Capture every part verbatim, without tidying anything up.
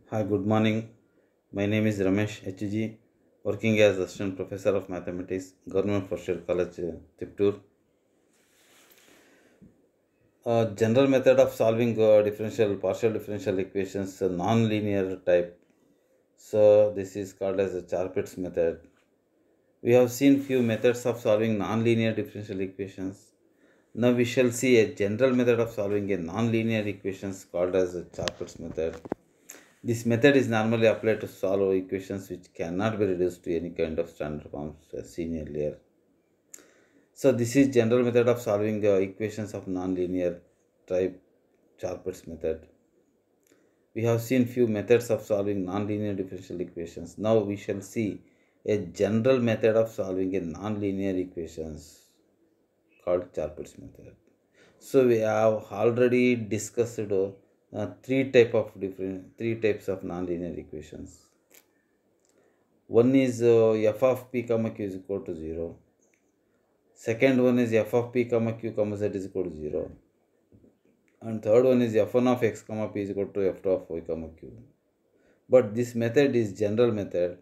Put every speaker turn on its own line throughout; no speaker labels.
Hi, good morning. My name is Ramesh H G, working as Assistant Professor of Mathematics, Government First Year College, uh, Tiptur. Uh, general method of solving uh, differential, partial differential equations, uh, non-linear type. So this is called as the Charpit's method. We have seen few methods of solving non-linear differential equations. Now we shall see a general method of solving a non-linear equations called as the Charpit's method. This method is normally applied to solve equations which cannot be reduced to any kind of standard forms as seen earlier. So this is general method of solving uh, equations of nonlinear type Charpit's method. We have seen few methods of solving nonlinear differential equations. Now we shall see a general method of solving a nonlinear equations called Charpit's method. So we have already discussed uh, uh, three type of different three types of nonlinear equations. One is uh, f of p comma q is equal to zero. Second one is f of p comma q comma z is equal to zero. And third one is f one of x comma p is equal to f two of y comma q. But this method is general method.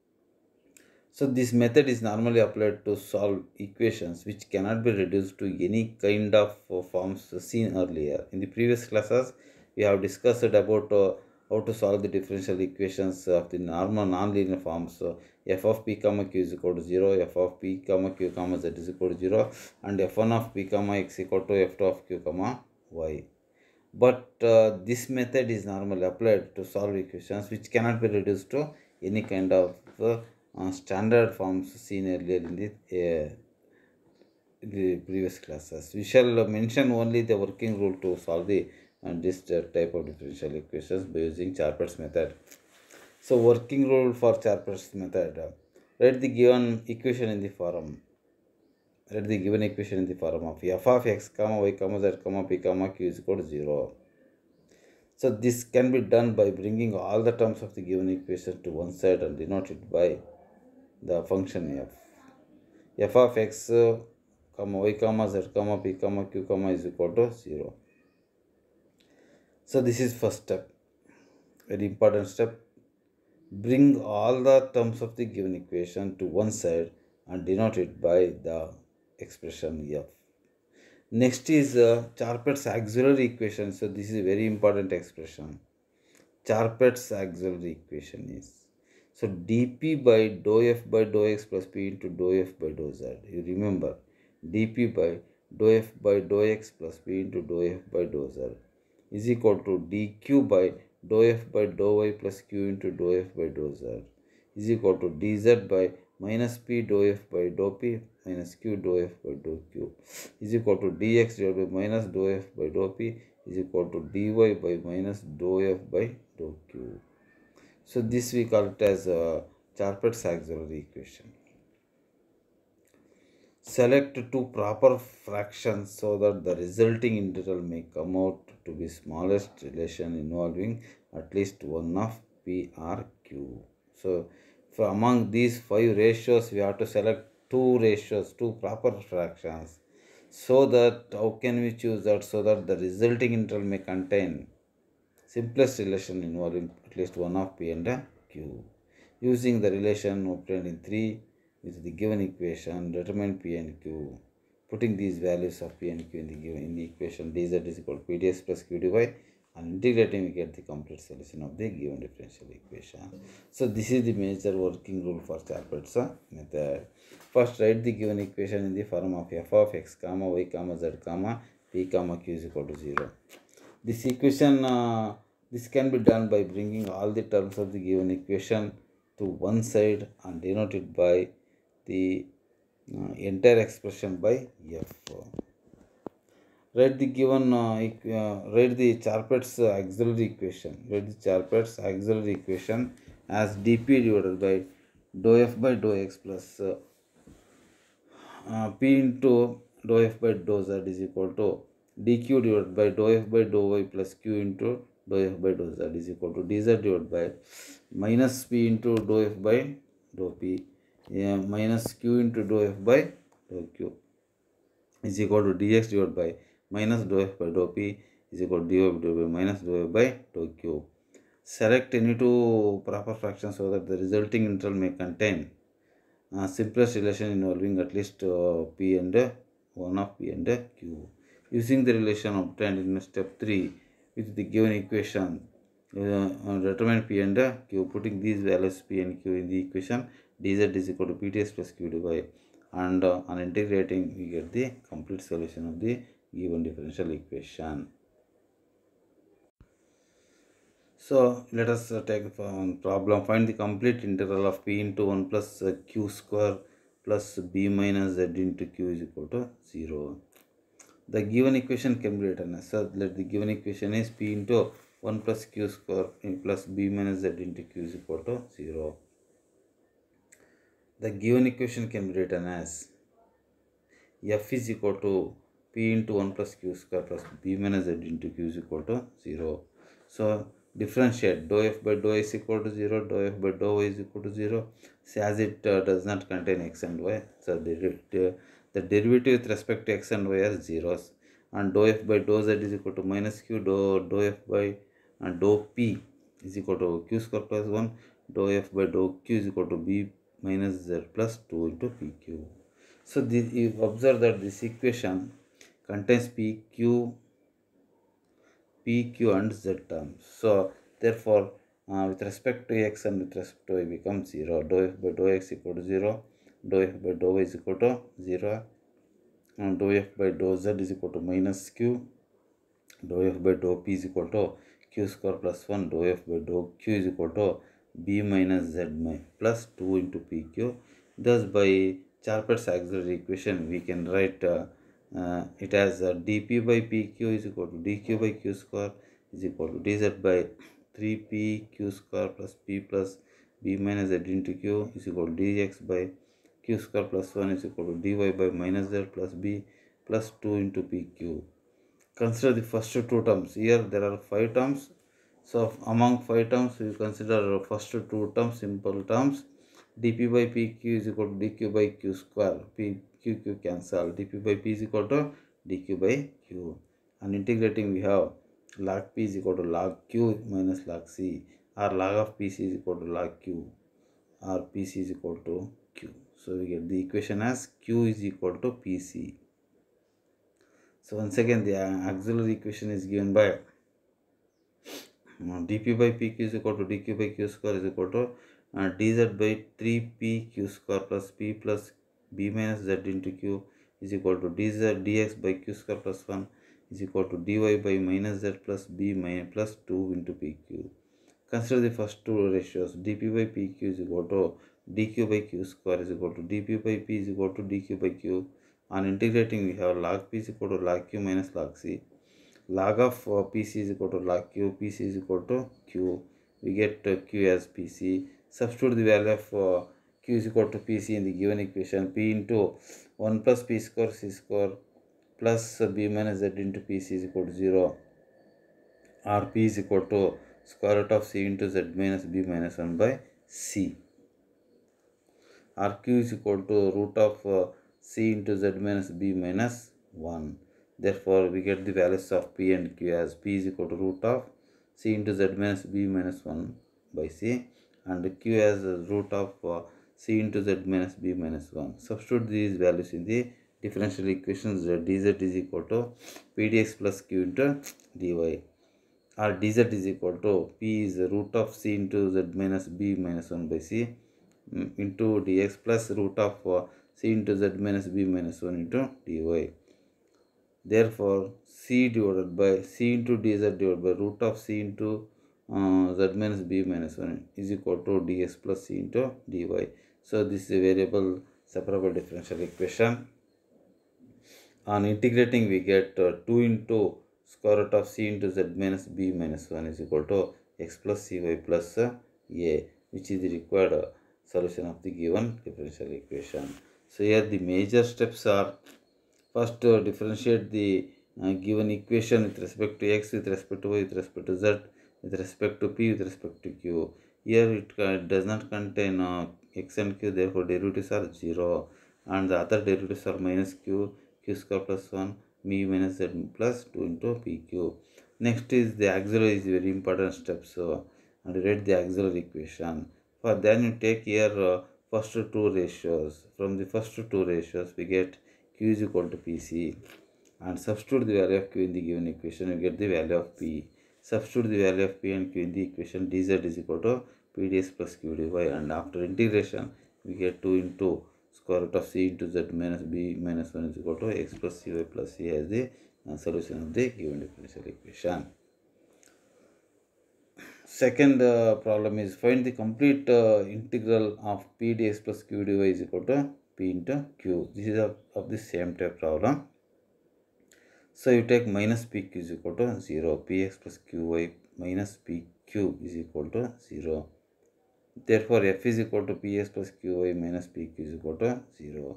So this method is normally applied to solve equations which cannot be reduced to any kind of uh, forms seen earlier. In the previous classes, we have discussed about uh, how to solve the differential equations of the normal nonlinear forms. So f of p comma q is equal to zero, f of p comma q comma z is equal to zero, and f one of p comma x equal to f two of q comma y. But uh, this method is normally applied to solve equations which cannot be reduced to any kind of uh, uh, standard forms seen earlier in the, uh, in the previous classes. We shall mention only the working rule to solve the uh, this type of differential equations by using Charpit's method. So working rule for Charpit's method. Uh, write the given equation in the form. Write the given equation in the form of f of x comma y comma z comma p comma q is equal to zero. So this can be done by bringing all the terms of the given equation to one side and denote it by the function f. f of x uh, comma y comma z comma p comma q comma is equal to zero. So this is first step, very important step. Bring all the terms of the given equation to one side and denote it by the expression f. Next is uh, Charpit's auxiliary equation. So this is a very important expression. Charpit's auxiliary equation is, so dp by dou f by dou x plus p into dou f by dou z. You remember, dp by dou f by dou x plus p into dou f by dou z is equal to dq by dou f by dou y plus q into dou f by dou z is equal to dz by minus p dou f by dou p minus q dou f by dou q is equal to dx divided by minus dou f by dou p is equal to dy by minus dou f by dou q. So this we call it as a Charpit's auxiliary equation. Select two proper fractions so that the resulting integral may come out to be smallest relation involving at least one of p or q. So for among these five ratios, we have to select two ratios, two proper fractions. So that how can we choose that? So that the resulting integral may contain simplest relation involving at least one of p and q. Using the relation obtained in three with the given equation, determine p and q. Putting these values of p and q in the given in the equation, dz is equal to p dx plus q dy, and integrating we get the complete solution of the given differential equation. So this is the major working rule for Charpit's method. First, write the given equation in the form of f of x comma y comma z comma p comma q is equal to zero. This equation, uh, this can be done by bringing all the terms of the given equation to one side and denote it by the uh, entire expression by f. Write the given, uh, uh, write the Charpit's uh, auxiliary equation. Write the Charpit's auxiliary equation as dp divided by dou f by dou x plus uh, uh, p into dou f by dou z is equal to dq divided by dou f by dou y plus q into dou f by dou z is equal to dz divided by minus p into dou f by dou p yeah, minus q into dou f by dou q is equal to dx divided by minus dou f by dou p is equal to dy divided by minus dou f by dou q. Select any two proper fractions so that the resulting interval may contain uh, simplest relation involving at least uh, p and uh, one of p and uh, q. Using the relation obtained in step three with the given equation, uh, uh, determine p and uh, q. Putting these values p and q in the equation, dz is equal to pts plus q dy, and uh, on integrating we get the complete solution of the given differential equation. So let us uh, take um, problem. Find the complete integral of p into one plus uh, q square plus b minus z into q is equal to zero. The given equation can be written as, so let the given equation is p into one plus q square plus b minus z into q is equal to zero. The given equation can be written as f is equal to p into one plus q square plus b minus z into q is equal to zero. So differentiate dou f by dou is equal to zero, dou f by dou y is equal to zero. So as it uh, does not contain x and y, so the, the, the derivative with respect to x and y are zeros. And dou f by dou z is equal to minus q, dou, dou f by and dou p is equal to q square plus one, dou f by dou q is equal to b minus z plus two into pq. So this, you observe that this equation contains p, q, p, q and z terms. So therefore, uh, with respect to x and with respect to y becomes zero. Dou f by dou x equal to zero. Dou f by dou y is equal to zero. And dou f by dou z is equal to minus q. Dou f by dou p is equal to q square plus one. Dou f by dou q is equal to b minus z plus two into pq. Thus by Charpet's auxiliary equation we can write uh, uh, it as uh, dp by pq is equal to dq by q square is equal to dz by three p q square plus p plus b minus z into q is equal to dx by q square plus one is equal to dy by minus z plus b plus two into pq. Consider the first two terms. Here there are five terms. So among five terms we consider first two terms, simple terms. Dp by pq is equal to dq by q square. P, q, q cancel. Dp by p is equal to dq by q. And integrating we have log p is equal to log q minus log c, or log of pc is equal to log q, or pc is equal to q. So we get the equation as q is equal to pc. So once again the auxiliary equation is given by dp by pq is equal to dq by q square is equal to uh, dz by three p q square plus p plus b minus z into q is equal to dz dx by q square plus one is equal to dy by minus z plus b minus plus two into pq. Consider the first two ratios. Dp by pq is equal to dq by q square is equal to dp by p is equal to dq by q. On integrating we have log p is equal to log q minus log c. Log of uh, pc is equal to log q, pc is equal to q. We get uh, q as pc. Substitute the value of uh, q is equal to pc in the given equation. P into one plus p square c square plus uh, b minus z into pc is equal to zero. Or p is equal to square root of c into z minus b minus one by c. Or q is equal to root of uh, c into z minus b minus one. Therefore, we get the values of p and q as p is equal to root of c into z minus b minus one by c, and q as root of uh, c into z minus b minus one. Substitute these values in the differential equations. Dz is equal to p dx plus q into dy, or dz is equal to p is the root of c into z minus b minus one by c into dx plus root of uh, c into z minus b minus one into dy. Therefore, c divided by c into dz divided by root of c into uh, z minus b minus one is equal to dx plus c into dy. So this is a variable separable differential equation. On integrating we get uh, two into square root of c into z minus b minus one is equal to x plus cy plus uh, a, which is the required uh, solution of the given differential equation. So here the major steps are: first uh, differentiate the uh, given equation with respect to x, with respect to y, with respect to z, with respect to p, with respect to q. Here it uh, does not contain uh, x and q, therefore derivatives are zero, and the other derivatives are minus q, q square plus one, b minus z plus two into pq. Next is the auxiliary is very important step. So and write the auxiliary equation. For then you take here uh, first two ratios. From the first two ratios we get Q is equal to P C, and substitute the value of Q in the given equation, you get the value of P. Substitute the value of P and Q in the equation, dz is equal to P ds plus Q dy, and after integration we get two into square root of C into Z minus B minus one is equal to X plus Cy plus C as the uh, solution of the given differential equation. Second uh, problem is find the complete uh, integral of P ds plus Q dy is equal to P into Q. This is of, of the same type problem. So you take minus Pq is equal to zero, Px plus Qy minus Pq is equal to zero. Therefore, f is equal to Ps plus Qy minus Pq is equal to zero.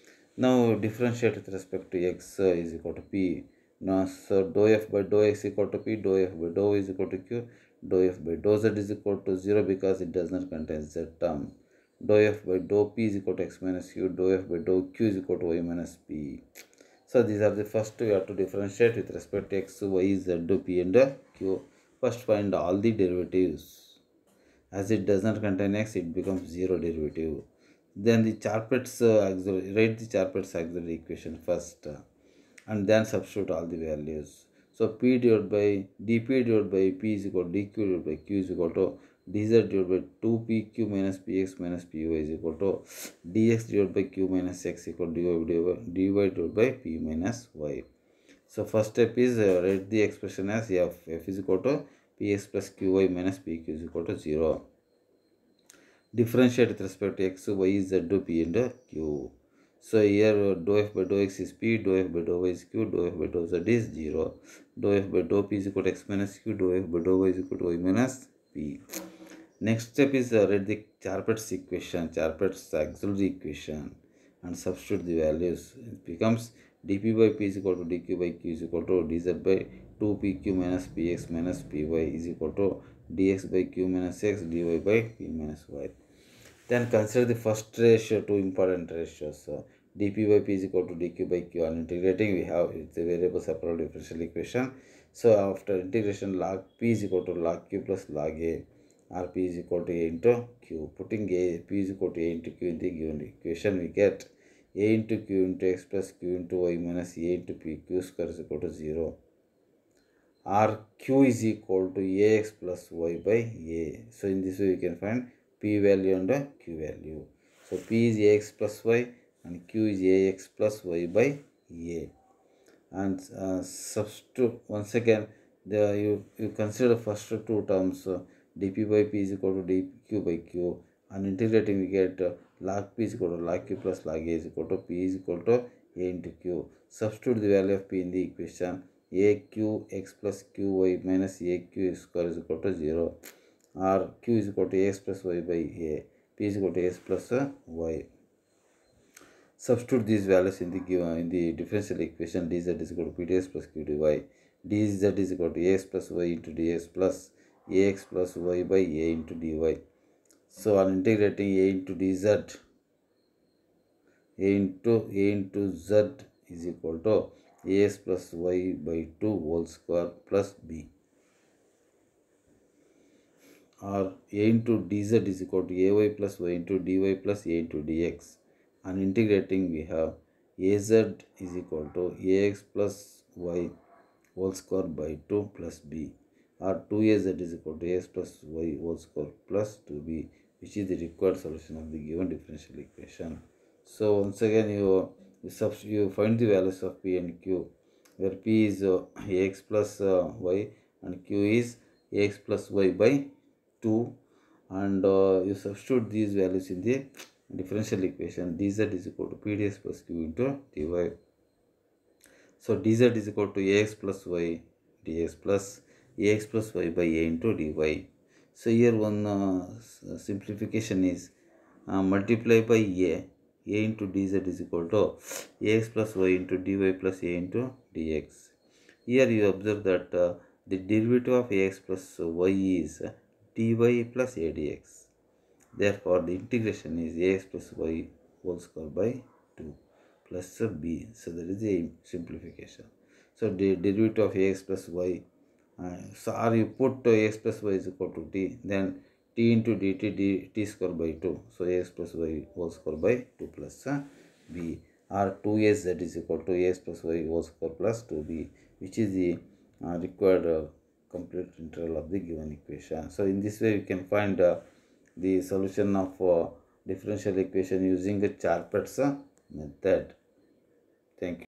Now differentiate with respect to x uh, is equal to P. Now, so dou f by dou x is equal to P, dou f by dou is equal to Q, dou f by dou z is equal to zero because it does not contain z term. Dou f by dou P is equal to x minus Q, dou f by dou Q is equal to y minus P. So these are the first we have to differentiate with respect to x, y, z, p and q. First find all the derivatives. As it does not contain x, it becomes zero derivative. Then the Charpit's uh, auxiliary, write the Charpit's auxiliary equation first, uh, and then substitute all the values. So p divided by dp divided by p is equal to dq divided by q is equal to dz divided by two p q minus px minus py is equal to dx divided by q minus x equal to dy, dy divided by p minus y. So first step is uh, write the expression as f. F is equal to px plus qy minus pq is equal to zero. Differentiate with respect to x, y, z, p and q. So here uh, dou f by dou x is p, dou f by dou y is q, dou f by dou z is zero. Dou f by dou p is equal to x minus q, dou f by dou y is equal to y minus p. Next step is uh, write the Charpit's equation, Charpit's auxiliary equation, and substitute the values. It becomes dp by p is equal to dq by q is equal to dz by two p q minus px minus py is equal to dx by q minus x dy by p minus y. Then consider the first ratio, two important ratios. So dp by p is equal to dq by q. On integrating, we have it's a variable separable differential equation. So after integration, log p is equal to log q plus log a, or p is equal to a into q. Putting a p is equal to a into q in the given equation, we get a into q into x plus q into y minus a into p, q square is equal to zero. Or q is equal to ax plus y by a. So in this way, we can find p value and q value. So p is ax plus y and q is ax plus y by a. And uh, substitute once again, the you, you consider first two terms, uh, dp by p is equal to dq by q, and integrating we get uh, log p is equal to log q plus log a is equal to p is equal to a into q. Substitute the value of p in the equation, aq x plus qy minus aq square is equal to zero, or q is equal to x plus y by a, p is equal to x plus uh, y. Substitute these values in the given in the differential equation, dz is equal to p ds plus q dy, dz is equal to ax plus y into dx plus ax plus y by a into dy. So on integrating a into dz, a into a into z is equal to ax plus y by two whole square plus b, or a into dz is equal to ay plus y into dy plus a into dx. On integrating, we have az is equal to ax plus y whole square by two plus b, or two a z is equal to ax plus y whole square plus two b, which is the required solution of the given differential equation. So once again, you you, you find the values of p and q, where p is uh, ax plus uh, y and q is ax plus y by two, and uh, you substitute these values in the differential equation, dz is equal to p ds plus q into dy. So dz is equal to ax plus y dx plus ax plus y by a into dy. So here one uh, simplification is uh, multiply by a, a into dz is equal to ax plus y into dy plus a into dx. Here you observe that uh, the derivative of ax plus y is dy plus a dx. Therefore, the integration is ax plus y whole square by two plus b. So that is a simplification. So the derivative of ax plus y Uh, so or you put uh, x plus y is equal to t, then t into dt d, t square by two. So ax plus y whole square by two plus uh, b, or two a z is equal to ax plus y whole square plus two b, which is the uh, required uh, complete integral of the given equation. So in this way we can find uh, the solution of uh, differential equation using a Charpet's uh, method. Thank you.